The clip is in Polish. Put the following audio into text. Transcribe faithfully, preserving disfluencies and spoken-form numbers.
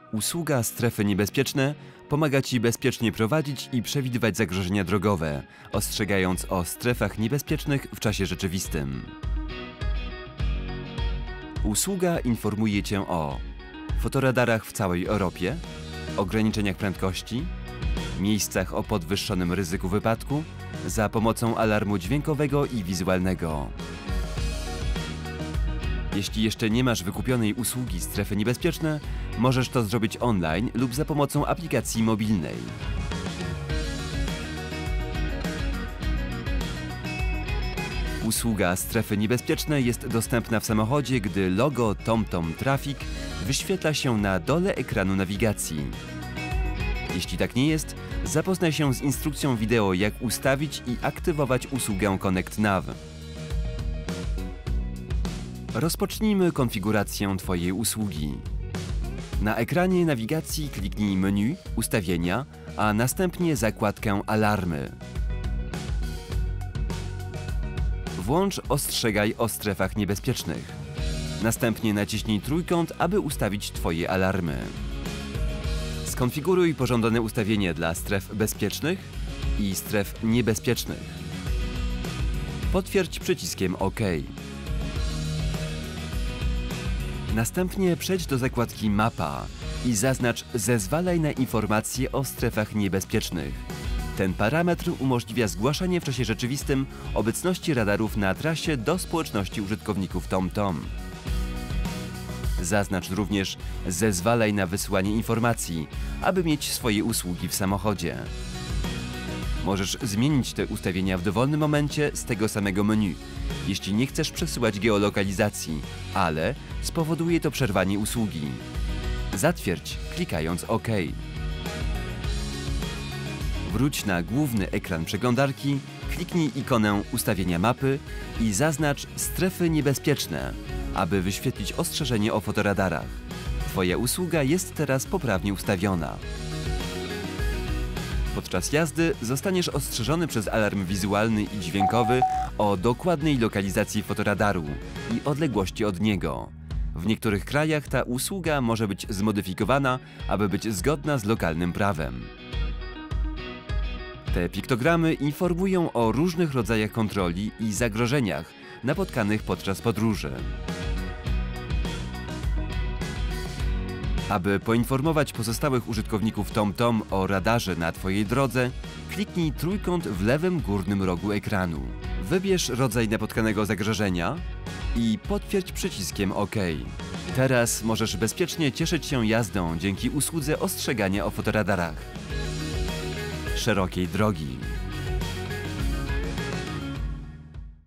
Usługa Strefy Niebezpieczne pomaga Ci bezpiecznie prowadzić i przewidywać zagrożenia drogowe, ostrzegając o strefach niebezpiecznych w czasie rzeczywistym. Usługa informuje Cię o fotoradarach w całej Europie, ograniczeniach prędkości, miejscach o podwyższonym ryzyku wypadku za pomocą alarmu dźwiękowego i wizualnego. Jeśli jeszcze nie masz wykupionej usługi Strefy Niebezpieczne, możesz to zrobić online lub za pomocą aplikacji mobilnej. Usługa Strefy Niebezpieczne jest dostępna w samochodzie, gdy logo TomTom Traffic wyświetla się na dole ekranu nawigacji. Jeśli tak nie jest, zapoznaj się z instrukcją wideo, jak ustawić i aktywować usługę Connect Nav. Rozpocznijmy konfigurację Twojej usługi. Na ekranie nawigacji kliknij menu Ustawienia, a następnie zakładkę Alarmy. Włącz Ostrzegaj o strefach niebezpiecznych. Następnie naciśnij trójkąt, aby ustawić Twoje alarmy. Skonfiguruj pożądane ustawienie dla stref bezpiecznych i stref niebezpiecznych. Potwierdź przyciskiem OK. Następnie przejdź do zakładki Mapa i zaznacz Zezwalaj na informacje o strefach niebezpiecznych. Ten parametr umożliwia zgłaszanie w czasie rzeczywistym obecności radarów na trasie do społeczności użytkowników TomTom. Zaznacz również Zezwalaj na wysyłanie informacji, aby mieć swoje usługi w samochodzie. Możesz zmienić te ustawienia w dowolnym momencie z tego samego menu, jeśli nie chcesz przesyłać geolokalizacji, ale spowoduje to przerwanie usługi. Zatwierdź, klikając OK. Wróć na główny ekran przeglądarki, kliknij ikonę Ustawienia mapy i zaznacz Strefy Niebezpieczne, aby wyświetlić ostrzeżenie o fotoradarach. Twoja usługa jest teraz poprawnie ustawiona. Podczas jazdy zostaniesz ostrzeżony przez alarm wizualny i dźwiękowy o dokładnej lokalizacji fotoradaru i odległości od niego. W niektórych krajach ta usługa może być zmodyfikowana, aby być zgodna z lokalnym prawem. Te piktogramy informują o różnych rodzajach kontroli i zagrożeniach napotkanych podczas podróży. Aby poinformować pozostałych użytkowników TomTom o radarze na Twojej drodze, kliknij trójkąt w lewym górnym rogu ekranu. Wybierz rodzaj napotkanego zagrożenia i potwierdź przyciskiem OK. Teraz możesz bezpiecznie cieszyć się jazdą dzięki usłudze ostrzegania o fotoradarach. Szerokiej drogi.